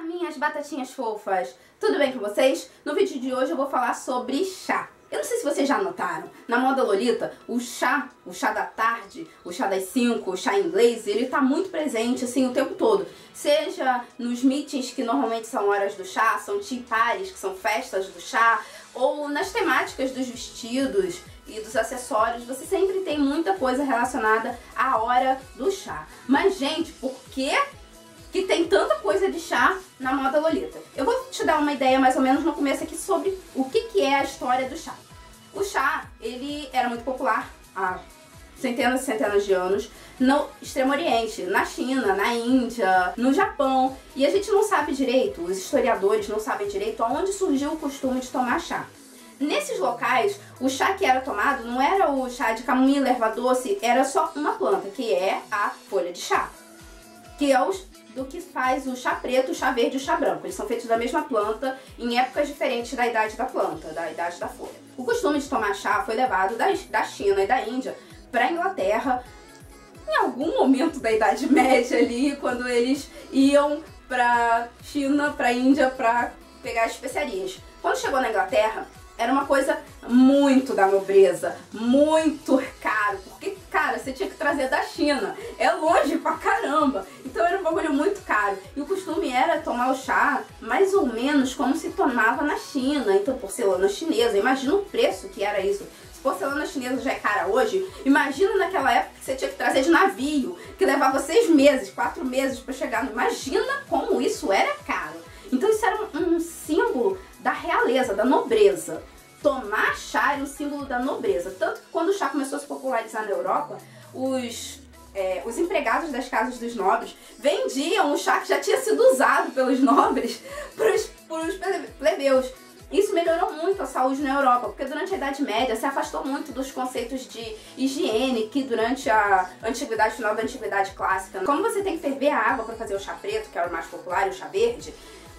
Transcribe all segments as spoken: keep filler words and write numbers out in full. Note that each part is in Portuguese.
minhas batatinhas fofas! Tudo bem com vocês? No vídeo de hoje eu vou falar sobre chá. Eu não sei se vocês já notaram, na moda lolita, o chá, o chá da tarde, o chá das cinco, o chá inglês, ele tá muito presente assim o tempo todo. Seja nos meetings, que normalmente são horas do chá, são tea parties, que são festas do chá, ou nas temáticas dos vestidos e dos acessórios, você sempre tem muita coisa relacionada à hora do chá. Mas, gente, por que que tem tanta coisa de chá na moda lolita? Eu vou te dar uma ideia mais ou menos no começo aqui sobre o que que é a história do chá. O chá, ele era muito popular há centenas e centenas de anos no Extremo Oriente, na China, na Índia, no Japão. E a gente não sabe direito, os historiadores não sabem direito aonde surgiu o costume de tomar chá. Nesses locais, o chá que era tomado não era o chá de camomila, erva doce, era só uma planta, que é a folha de chá, que é os do que faz o chá preto, o chá verde e o chá branco. Eles são feitos da mesma planta em épocas diferentes da idade da planta, da idade da folha. O costume de tomar chá foi levado da, da China e da Índia para a Inglaterra em algum momento da Idade Média ali, quando eles iam para China, para a Índia para pegar as especiarias. Quando chegou na Inglaterra, era uma coisa muito da nobreza, muito caro, porque, cara, você tinha que trazer da China, é longe pra caramba, então era um bagulho muito caro. E o costume era tomar o chá mais ou menos como se tomava na China, então porcelana chinesa, imagina o preço que era isso. Se porcelana chinesa já é cara hoje, imagina naquela época que você tinha que trazer de navio, que levava seis meses, quatro meses pra chegar, imagina como isso era caro. Então isso era um, um símbolo da realeza, da nobreza. Tomar chá era um símbolo da nobreza. Tanto que quando o chá começou a se popularizar na Europa, os, é, os empregados das casas dos nobres vendiam o chá que já tinha sido usado pelos nobres para os plebeus. Isso melhorou muito a saúde na Europa, porque durante a Idade Média se afastou muito dos conceitos de higiene que durante a Antiguidade, final da Antiguidade Clássica. Como você tem que ferver a água para fazer o chá preto, que era o mais popular, e o chá verde,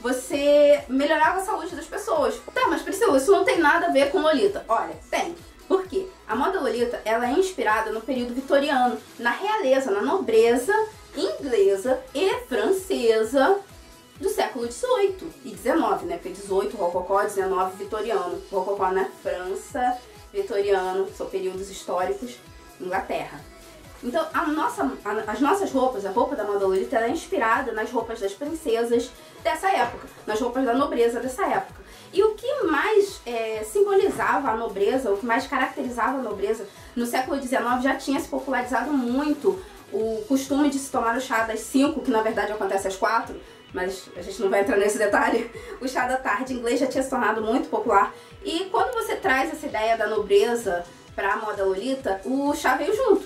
você melhorava a saúde das pessoas. Tá, mas Priscila, isso não tem nada a ver com lolita. Olha, tem. Por quê? A moda lolita, ela é inspirada no período vitoriano, na realeza, na nobreza inglesa e francesa do século dezoito e dezenove, né? Porque dezoito, rococó, dezenove, vitoriano. Rococó na França, vitoriano, são períodos históricos, Inglaterra. Então, a nossa, a, as nossas roupas, a roupa da moda lolita, ela é inspirada nas roupas das princesas dessa época, nas roupas da nobreza dessa época. E o que mais é, simbolizava a nobreza, o que mais caracterizava a nobreza, no século dezenove já tinha se popularizado muito o costume de se tomar o chá das cinco, que na verdade acontece às quatro, mas a gente não vai entrar nesse detalhe. O chá da tarde inglês já tinha se tornado muito popular. E quando você traz essa ideia da nobreza para a moda lolita, o chá veio junto.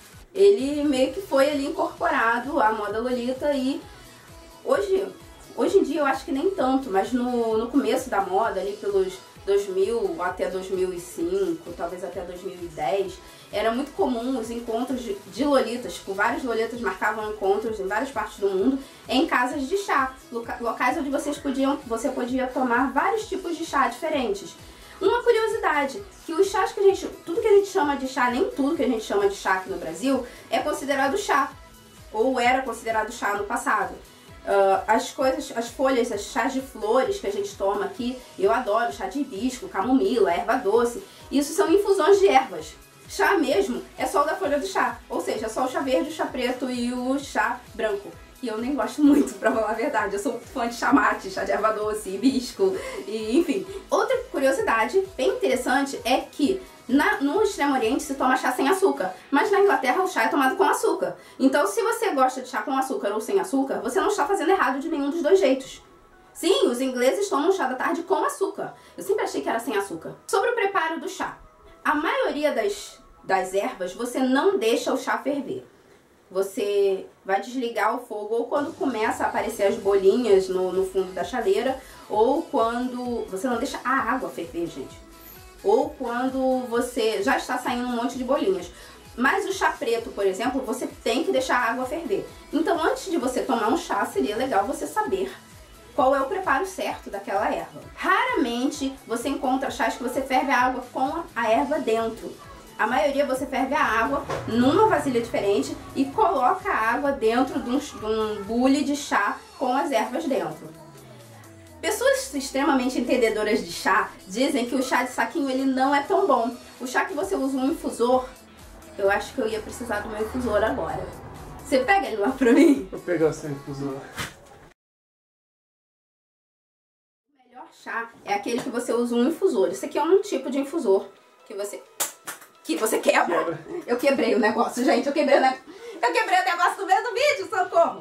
Ele meio que foi ali incorporado à moda lolita e hoje, hoje em dia eu acho que nem tanto, mas no, no começo da moda, ali pelos dois mil até dois mil e cinco, talvez até dois mil e dez, era muito comum os encontros de, de lolitas, tipo, vários lolitas marcavam encontros em várias partes do mundo em casas de chá, loca, locais onde vocês podiam, você podia tomar vários tipos de chá diferentes. Uma curiosidade, que os chás que a gente, tudo que a gente chama de chá, nem tudo que a gente chama de chá aqui no Brasil é considerado chá, ou era considerado chá no passado. Uh, as coisas, as folhas, as chás de flores que a gente toma aqui, eu adoro chá de hibisco, camomila, erva doce, isso são infusões de ervas. Chá mesmo é só o da folha do chá, ou seja, é só o chá verde, o chá preto e o chá branco. E eu nem gosto muito, pra falar a verdade. Eu sou muito fã de chá mate, chá de erva doce, hibisco, e enfim. Outra curiosidade bem interessante é que na, no Extremo Oriente se toma chá sem açúcar, mas na Inglaterra o chá é tomado com açúcar. Então se você gosta de chá com açúcar ou sem açúcar, você não está fazendo errado de nenhum dos dois jeitos. Sim, os ingleses tomam chá da tarde com açúcar. Eu sempre achei que era sem açúcar. Sobre o preparo do chá. A maioria das, das ervas você não deixa o chá ferver. Você vai desligar o fogo ou quando começa a aparecer as bolinhas no, no fundo da chaleira, ou quando... Você não deixa a água ferver, gente. Ou quando você já está saindo um monte de bolinhas. Mas o chá preto, por exemplo, você tem que deixar a água ferver. Então, antes de você tomar um chá, seria legal você saber qual é o preparo certo daquela erva. Raramente você encontra chás que você ferve a água com a erva dentro. A maioria você ferve a água numa vasilha diferente e coloca a água dentro de um, de um bule de chá com as ervas dentro. Pessoas extremamente entendedoras de chá dizem que o chá de saquinho ele não é tão bom. O chá que você usa um infusor, eu acho que eu ia precisar do meu infusor agora. Você pega ele lá pra mim? Vou pegar o seu infusor. O melhor chá é aquele que você usa um infusor. Esse aqui é um tipo de infusor que você... que você quebra. quebra. Eu quebrei o negócio, gente. Eu quebrei o negócio. Eu quebrei o negócio no meio do vídeo, socorro!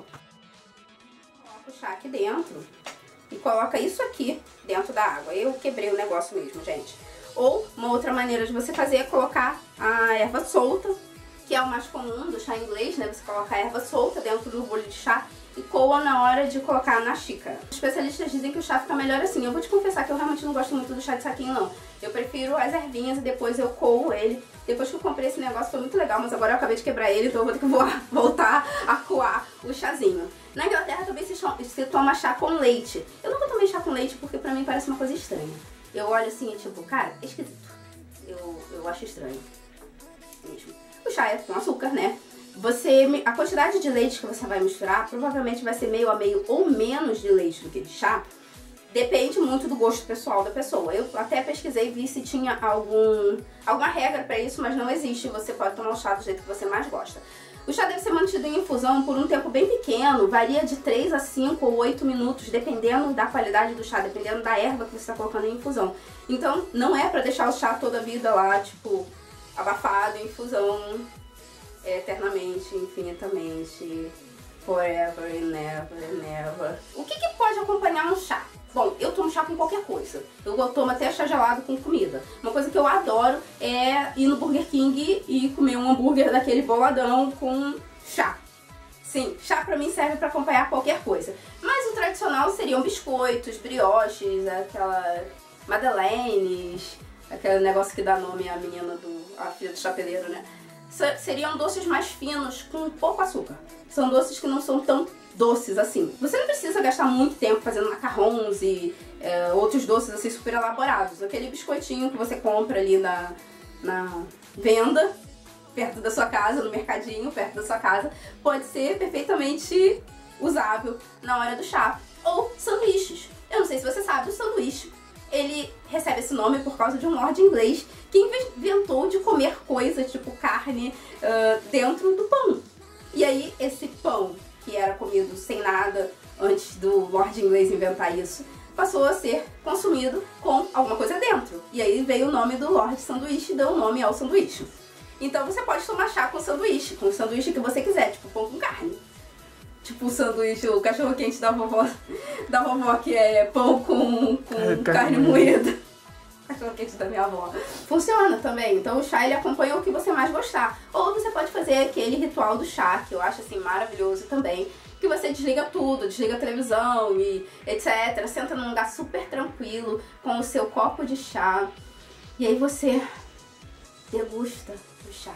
Coloca o chá aqui dentro e coloca isso aqui dentro da água. Eu quebrei o negócio mesmo, gente. Ou uma outra maneira de você fazer é colocar a erva solta, que é o mais comum do chá inglês, né? Você coloca a erva solta dentro do bolo de chá e coa na hora de colocar na xícara. Os especialistas dizem que o chá fica melhor assim. Eu vou te confessar que eu realmente não gosto muito do chá de saquinho, não. Eu prefiro as ervinhas e depois eu coo ele. Depois que eu comprei esse negócio foi muito legal, mas agora eu acabei de quebrar ele, então eu vou ter que voar, voltar a coar o chazinho. Na Inglaterra também se, se toma chá com leite. Eu nunca tomei chá com leite porque pra mim parece uma coisa estranha. Eu olho assim e tipo, cara, é esquisito. Eu, eu acho estranho mesmo. O chá é com açúcar, né? Você, a quantidade de leite que você vai misturar provavelmente vai ser meio a meio ou menos de leite do que de chá. Depende muito do gosto pessoal da pessoa. Eu até pesquisei e vi se tinha algum, alguma regra pra isso, mas não existe. Você pode tomar o chá do jeito que você mais gosta. O chá deve ser mantido em infusão por um tempo bem pequeno, varia de três a cinco ou oito minutos, dependendo da qualidade do chá, dependendo da erva que você está colocando em infusão. Então, não é pra deixar o chá toda a vida lá, tipo, abafado em infusão eternamente, infinitamente, forever and never and never. O que que pode acompanhar um chá? Bom, eu tomo chá com qualquer coisa. Eu tomo até chá gelado com comida. Uma coisa que eu adoro é ir no Burger King e comer um hambúrguer daquele boladão com chá. Sim, chá pra mim serve pra acompanhar qualquer coisa. Mas o tradicional seriam biscoitos, brioches, aquela madeleines, aquele negócio que dá nome à menina do... a filha do chapeleiro, né? Seriam doces mais finos, com pouco açúcar. São doces que não são tão doces assim. Você não precisa gastar muito tempo fazendo macarrons e é, outros doces assim super elaborados. Aquele biscoitinho que você compra ali na, na venda, perto da sua casa, no mercadinho, perto da sua casa, pode ser perfeitamente usável na hora do chá. Ou sanduíches. Eu não sei se você sabe, o sanduíche, ele recebe esse nome por causa de um lord inglês que inventou de comer coisas tipo carne uh, dentro do pão. E aí esse pão, que era comido sem nada antes do lord inglês inventar isso, passou a ser consumido com alguma coisa dentro. E aí veio o nome do Lord Sanduíche e deu o nome ao sanduíche. Então você pode tomar chá com sanduíche, com o sanduíche que você quiser, tipo pão com carne. Tipo o sanduíche, o cachorro quente da vovó, da vovó que é pão com, com é, carne, carne moída. Cachorro quente da minha avó. Funciona também. Então o chá ele acompanha o que você mais gostar. Ou você pode fazer aquele ritual do chá, que eu acho assim maravilhoso também. Que você desliga tudo, desliga a televisão e etcétera. Senta num lugar super tranquilo com o seu copo de chá. E aí você degusta o chá.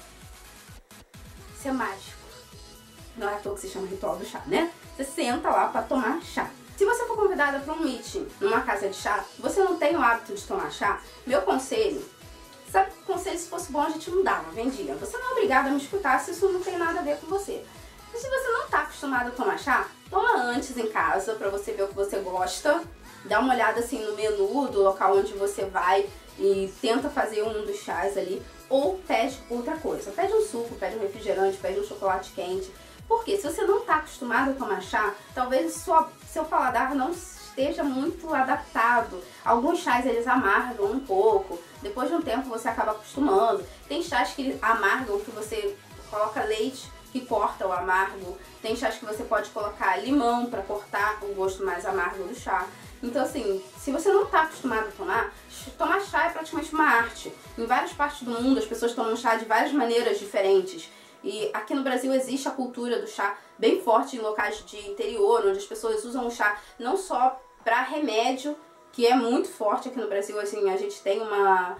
Isso é mágico. Não é à toa que se chama ritual do chá, né? Você senta lá pra tomar chá. Se você for convidada para um meeting numa casa de chá, você não tem o hábito de tomar chá, meu conselho, sabe que conselho se fosse bom a gente não dava, vendia. Você não é obrigada a me escutar se isso não tem nada a ver com você. E se você não está acostumado a tomar chá, toma antes em casa para você ver o que você gosta, dá uma olhada assim no menu do local onde você vai e tenta fazer um dos chás ali, ou pede outra coisa. Pede um suco, pede um refrigerante, pede um chocolate quente. Porque se você não está acostumado a tomar chá, talvez sua, seu paladar não esteja muito adaptado. Alguns chás eles amargam um pouco, depois de um tempo você acaba acostumando. Tem chás que amargam, que você coloca leite que corta o amargo. Tem chás que você pode colocar limão para cortar o gosto mais amargo do chá. Então assim, se você não está acostumado a tomar, tomar chá é praticamente uma arte. Em várias partes do mundo as pessoas tomam chá de várias maneiras diferentes. E aqui no Brasil existe a cultura do chá bem forte em locais de interior, onde as pessoas usam o chá não só para remédio, que é muito forte aqui no Brasil. Assim, a gente tem uma,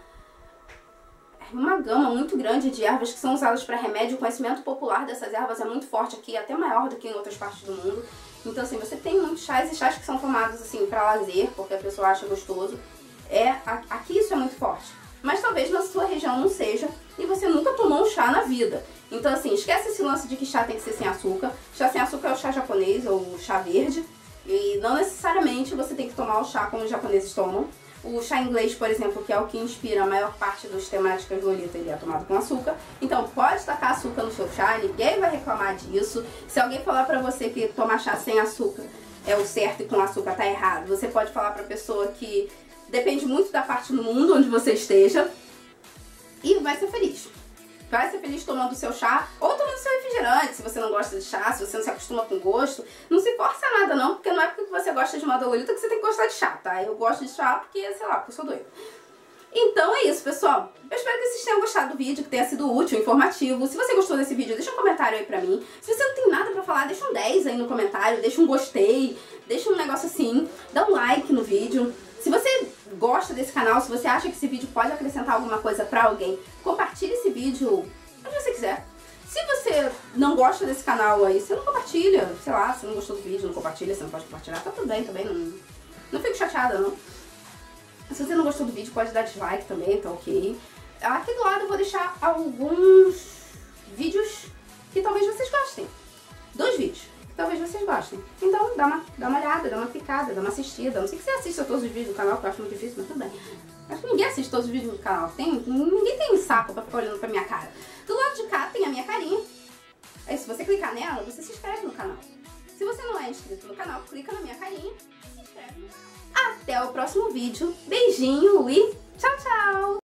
uma gama muito grande de ervas que são usadas para remédio. O conhecimento popular dessas ervas é muito forte aqui, até maior do que em outras partes do mundo. Então assim, você tem muitos chás e chás que são tomados assim para lazer, porque a pessoa acha gostoso. É, aqui isso é muito forte. Mas talvez na sua região não seja e você nunca tomou um chá na vida. Então assim, esquece esse lance de que chá tem que ser sem açúcar. Chá sem açúcar é o chá japonês ou o chá verde. E não necessariamente obviamente você tem que tomar o chá como os japoneses tomam. O chá inglês, por exemplo, que é o que inspira a maior parte dos temáticas Lolita, ele é tomado com açúcar. Então pode tacar açúcar no seu chá, ninguém vai reclamar disso. Se alguém falar pra você que tomar chá sem açúcar é o certo e com açúcar tá errado, você pode falar pra pessoa que depende muito da parte do mundo onde você esteja e vai ser feliz. Vai ser feliz tomando o seu chá ou tomando o seu refrigerante, se você não gosta de chá, se você não se acostuma com gosto. Não se força a nada não, porque não é porque você gosta de moda Lolita que você tem que gostar de chá, tá? Eu gosto de chá porque, sei lá, porque eu sou doida. Então é isso, pessoal. Eu espero que vocês tenham gostado do vídeo, que tenha sido útil, informativo. Se você gostou desse vídeo, deixa um comentário aí pra mim. Se você não tem nada pra falar, deixa um dez aí no comentário, deixa um gostei, deixa um negócio assim, dá um like no vídeo. Se você gosta desse canal, se você acha que esse vídeo pode acrescentar alguma coisa pra alguém, compartilhe esse vídeo onde você quiser. Se você não gosta desse canal aí, você não compartilha, sei lá, se não gostou do vídeo, não compartilha, você não pode compartilhar, tá tudo bem também, não, não fico chateada não. Se você não gostou do vídeo, pode dar dislike também, tá ok. Aqui do lado eu vou deixar alguns vídeos que talvez vocês gostem. Dois vídeos que talvez vocês gostem. Então dá uma, dá uma olhada, dá uma clicada, dá uma assistida. Não sei que você assista todos os vídeos do canal, que eu acho muito difícil, mas tudo bem. Acho que ninguém assiste todos os vídeos do canal. Tem, ninguém tem saco pra ficar olhando pra minha cara. Do lado de cá tem a minha carinha. Aí se você clicar nela, você se inscreve no canal. Se você não é inscrito no canal, clica na minha carinha e se inscreve no canal. Até o próximo vídeo. Beijinho e tchau, tchau!